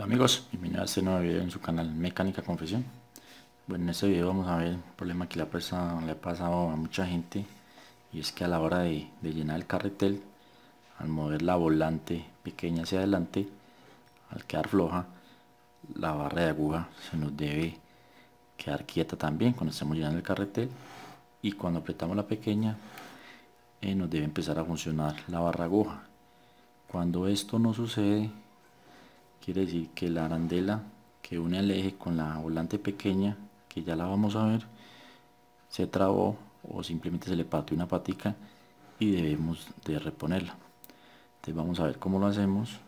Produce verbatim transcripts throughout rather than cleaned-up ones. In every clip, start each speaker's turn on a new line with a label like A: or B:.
A: Amigos, bienvenidos a este nuevo video en su canal Mecánica Confesión. Bueno, en este video vamos a ver un problema que le ha pasado, le ha pasado a mucha gente, y es que a la hora de, de llenar el carretel, al mover la volante pequeña hacia adelante, al quedar floja, la barra de aguja se nos debe quedar quieta también cuando estamos llenando el carretel, y cuando apretamos la pequeña eh, nos debe empezar a funcionar la barra aguja. Cuando esto no sucede, quiere decir que la arandela que une el eje con la volante pequeña, que ya la vamos a ver, se trabó o simplemente se le partió una patica y debemos de reponerla. Entonces vamos a ver cómo lo hacemos.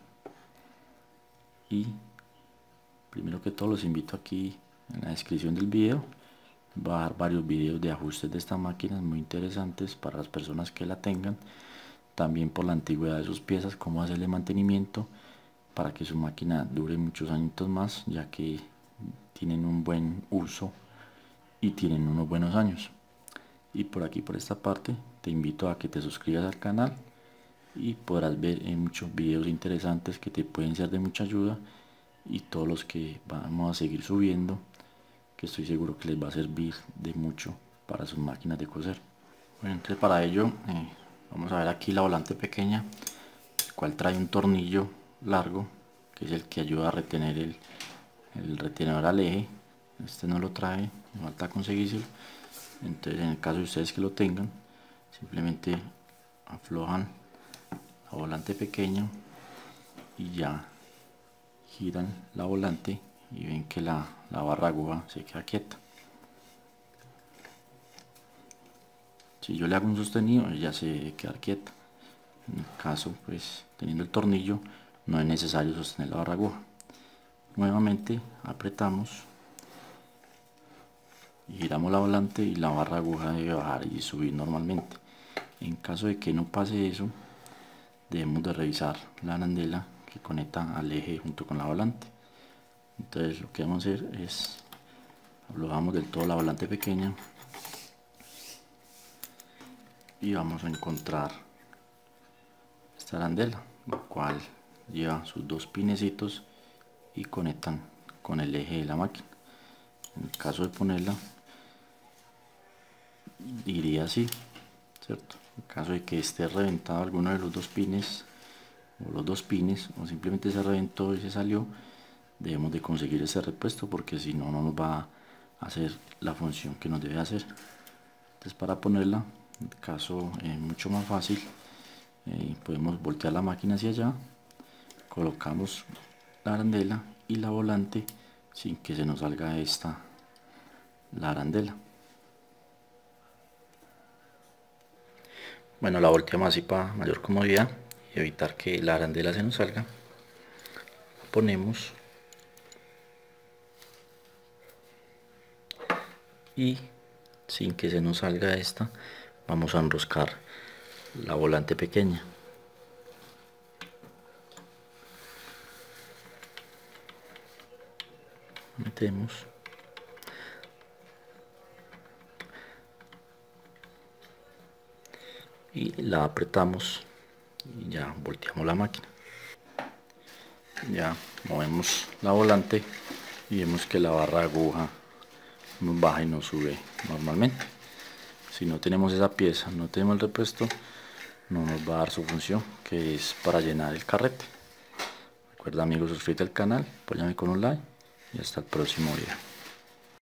A: Y primero que todo los invito aquí en la descripción del video. Va a dar varios videos de ajustes de esta máquina muy interesantes para las personas que la tengan. También por la antigüedad de sus piezas, cómo hacerle mantenimiento para que su máquina dure muchos añitos más, ya que tienen un buen uso y tienen unos buenos años. Y por aquí, por esta parte, te invito a que te suscribas al canal y podrás ver en muchos videos interesantes que te pueden ser de mucha ayuda, y todos los que vamos a seguir subiendo, que estoy seguro que les va a servir de mucho para sus máquinas de coser. Bueno, entonces para ello eh, vamos a ver aquí la volante pequeña, el cual trae un tornillo largo, que es el que ayuda a retener el, el retenedor al eje. Este no lo trae, me falta conseguírselo. Entonces, en el caso de ustedes que lo tengan, simplemente aflojan la volante pequeña y ya giran la volante y ven que la, la barra aguja se queda quieta. Si yo le hago un sostenido, ella se debe quedar quieta. En el caso, pues teniendo el tornillo, no es necesario sostener la barra aguja. Nuevamente apretamos y giramos la volante, y la barra aguja debe bajar y subir normalmente. En caso de que no pase eso, debemos de revisar la arandela que conecta al eje junto con la volante. Entonces lo que vamos a hacer es aflojamos del todo la volante pequeña y vamos a encontrar esta arandela, la cual lleva sus dos pinecitos y conectan con el eje de la máquina. En el caso de ponerla, iría así, ¿cierto? En caso de que esté reventado alguno de los dos pines o los dos pines, o simplemente se reventó y se salió, debemos de conseguir ese repuesto, porque si no, no nos va a hacer la función que nos debe hacer. Entonces, para ponerla, en el caso es eh, mucho más fácil. Eh, podemos voltear la máquina hacia allá, colocamos la arandela y la volante sin que se nos salga esta la arandela. Bueno, la volteamos así para mayor comodidad y evitar que la arandela se nos salga. Ponemos y sin que se nos salga esta, vamos a enroscar la volante pequeña. Metemos y la apretamos y ya volteamos la máquina. Ya movemos la volante y vemos que la barra de aguja nos baja y nos sube normalmente. Si no tenemos esa pieza, no tenemos el repuesto, no nos va a dar su función, que es para llenar el carrete. Recuerda, amigos, suscríbete al canal, apóyame con un like y hasta el próximo video.